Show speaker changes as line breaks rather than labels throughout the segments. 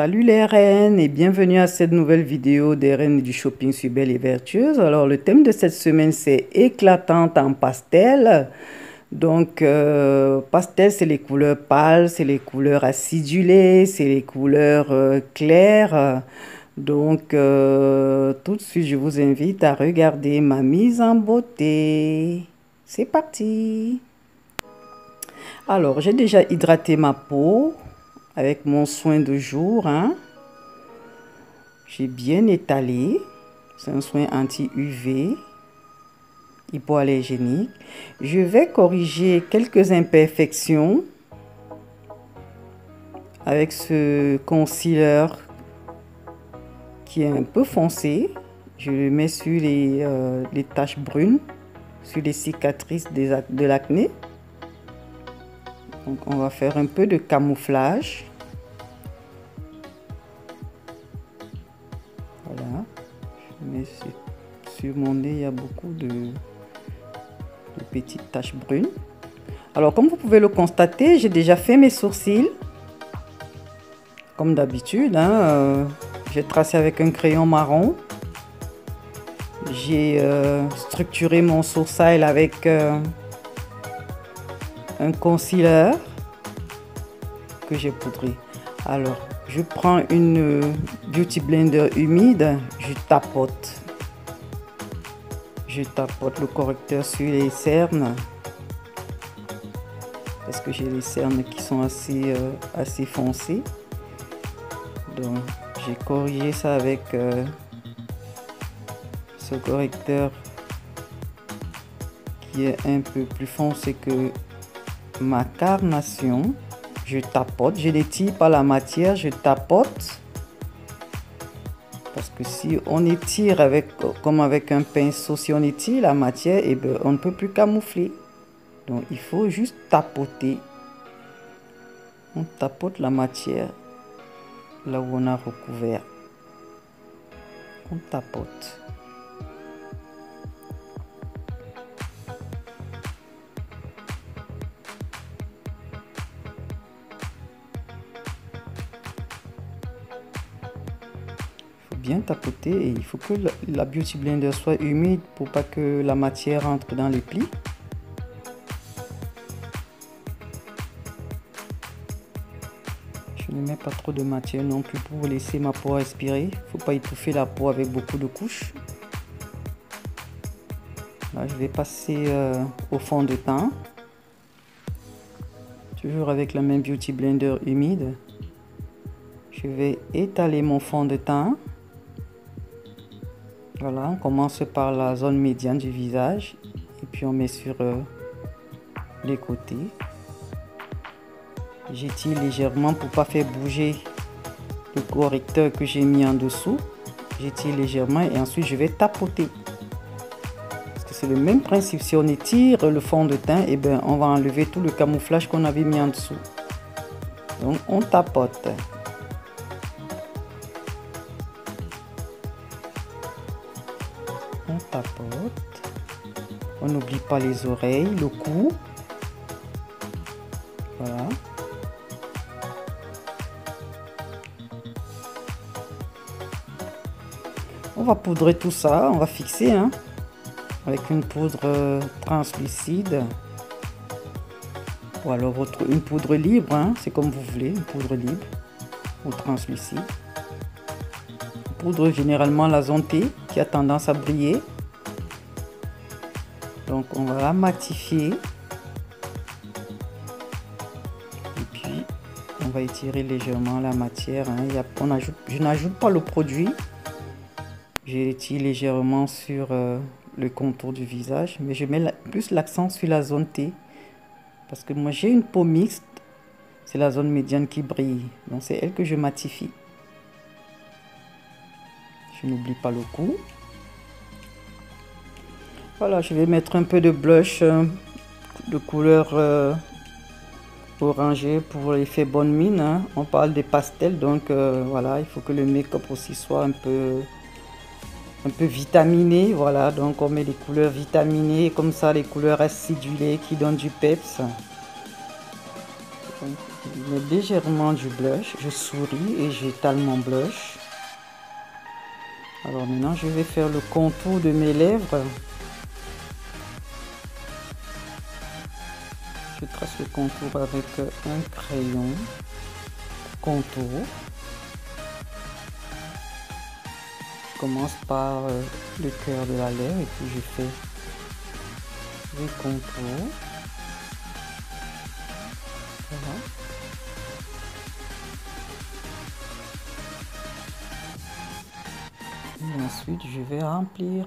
Salut les reines et bienvenue à cette nouvelle vidéo des reines du shopping sur Belle et Vertueuse. Alors le thème de cette semaine c'est éclatante en pastel. Donc pastel c'est les couleurs pâles, c'est les couleurs acidulées, c'est les couleurs claires. Donc tout de suite je vous invite à regarder ma mise en beauté. C'est parti. Alors j'ai déjà hydraté ma peau avec mon soin de jour, hein. J'ai bien étalé. C'est un soin anti-UV, hypoallergénique. Je vais corriger quelques imperfections avec ce concealer qui est un peu foncé. Je le mets sur les taches brunes, sur les cicatrices de l'acné. Donc on va faire un peu de camouflage. Voilà. Je mets sur mon nez, il y a beaucoup de petites taches brunes. Alors comme vous pouvez le constater, j'ai déjà fait mes sourcils. Comme d'habitude, hein, j'ai tracé avec un crayon marron. J'ai structuré mon sourcil avec un concealer que j'ai poudré. Alors je prends une beauty blender humide, je tapote le correcteur sur les cernes parce que j'ai les cernes qui sont assez foncées. Donc j'ai corrigé ça avec ce correcteur qui est un peu plus foncé que ma carnation. Je tapote, je n'étire pas la matière, je tapote parce que si on étire comme avec un pinceau, si on étire la matière, et ben on ne peut plus camoufler. Donc il faut juste tapoter. On tapote la matière là où on a recouvert. On tapote. Bien tapoter et il faut que la beauty blender soit humide pour pas que la matière entre dans les plis. Je ne mets pas trop de matière non plus pour laisser ma peau respirer. Il faut pas étouffer la peau avec beaucoup de couches. Là je vais passer au fond de teint, toujours avec la même beauty blender humide. Je vais étaler mon fond de teint. Voilà, on commence par la zone médiane du visage et puis on met sur les côtés. J'étire légèrement pour pas faire bouger le correcteur que j'ai mis en dessous. J'étire légèrement et ensuite je vais tapoter. Parce que c'est le même principe. Si on étire le fond de teint, et ben on va enlever tout le camouflage qu'on avait mis en dessous. Donc on tapote. On tapote. On n'oublie pas les oreilles, le cou. Voilà. On va poudrer tout ça, on va fixer hein, avec une poudre translucide. Ou alors une poudre libre, hein, c'est comme vous voulez, une poudre libre ou translucide. Poudre généralement la zone T qui a tendance à briller. Donc on va la matifier. Et puis on va étirer légèrement la matière. Hein. Je n'ajoute pas le produit. J'étire légèrement sur le contour du visage. Mais je mets plus l'accent sur la zone T. Parce que moi j'ai une peau mixte. C'est la zone médiane qui brille. Donc c'est elle que je matifie. Je n'oublie pas le cou. Voilà, je vais mettre un peu de blush de couleur orangée pour l'effet bonne mine. Hein. On parle des pastels, donc voilà, il faut que le make-up aussi soit un peu vitaminé. Voilà, donc on met des couleurs vitaminées, comme ça les couleurs acidulées qui donnent du peps. Donc, Je mets légèrement du blush. Je souris et j'étale mon blush. Alors maintenant, je vais faire le contour de mes lèvres. Je trace le contour avec un crayon. Contour. Je commence par le cœur de la lèvre et puis je fais les contours. Voilà. Et ensuite, je vais remplir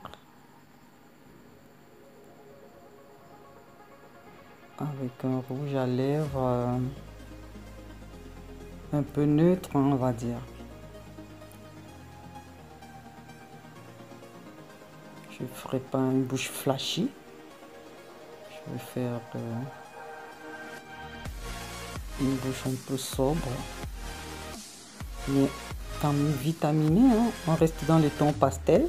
avec un rouge à lèvres un peu neutre, on va dire. Je ne ferai pas une bouche flashy. Je vais faire une bouche un peu sobre, mais quand même vitaminée, hein. On reste dans les tons pastels.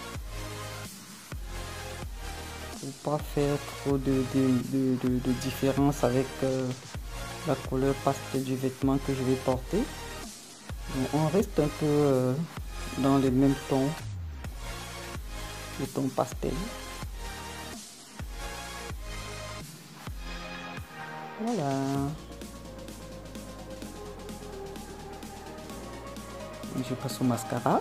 Pour pas faire trop de différence avec la couleur pastel du vêtement que je vais porter. Donc, on reste un peu dans les mêmes tons, les tons pastel. Voilà. Je passe au mascara.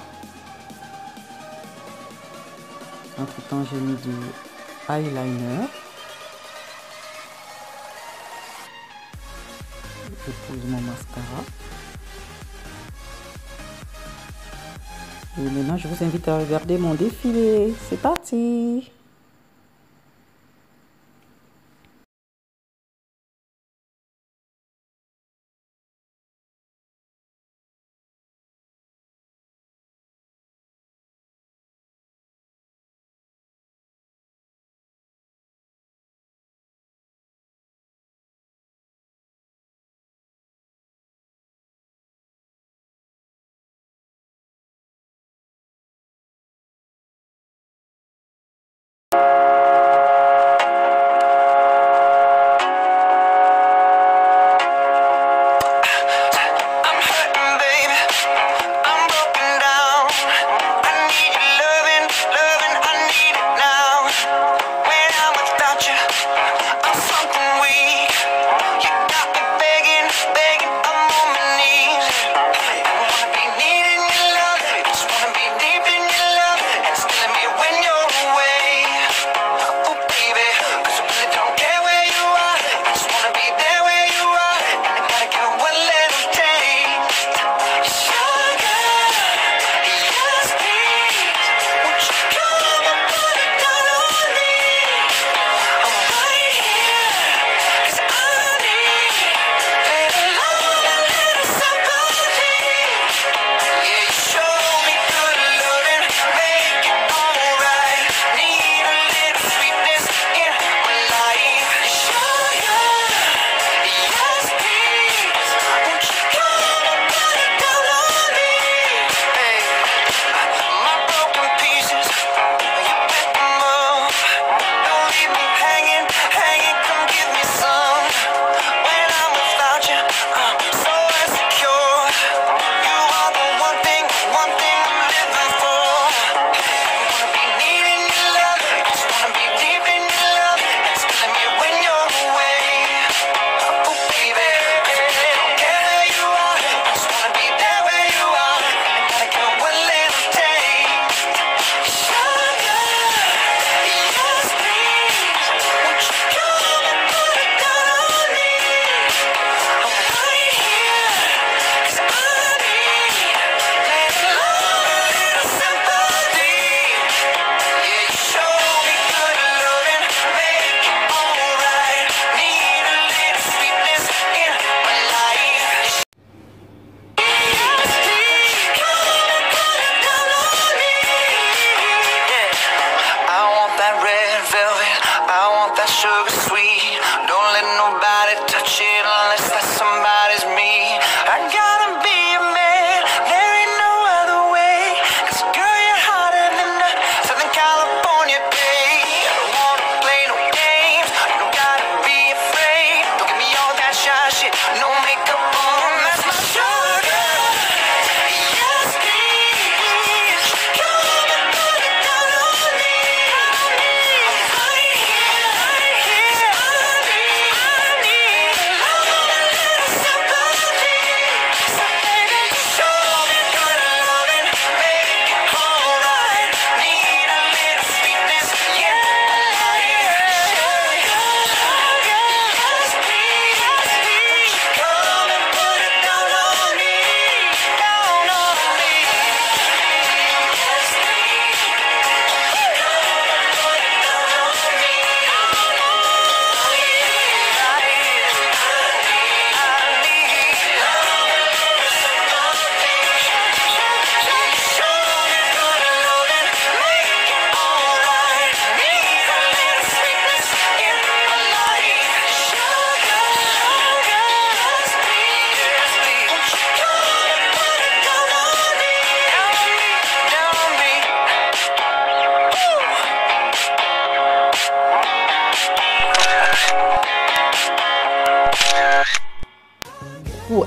Entre temps, j'ai mis du eyeliner. Je pose mon mascara. Et maintenant, je vous invite à regarder mon défilé. C'est parti!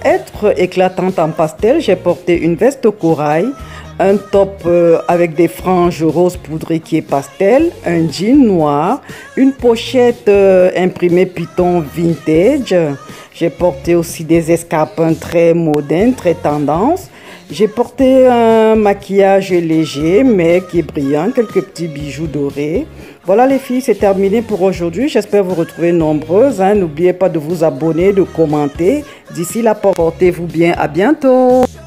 être éclatante en pastel, j'ai porté une veste corail, un top avec des franges rose poudré qui est pastel, un jean noir, une pochette imprimée Python vintage. J'ai porté aussi des escarpins très modernes, très tendance. J'ai porté un maquillage léger mais qui est brillant, quelques petits bijoux dorés. Voilà les filles, c'est terminé pour aujourd'hui. J'espère vous retrouver nombreuses. N'oubliez pas de vous abonner, de commenter. D'ici là, portez-vous bien. À bientôt.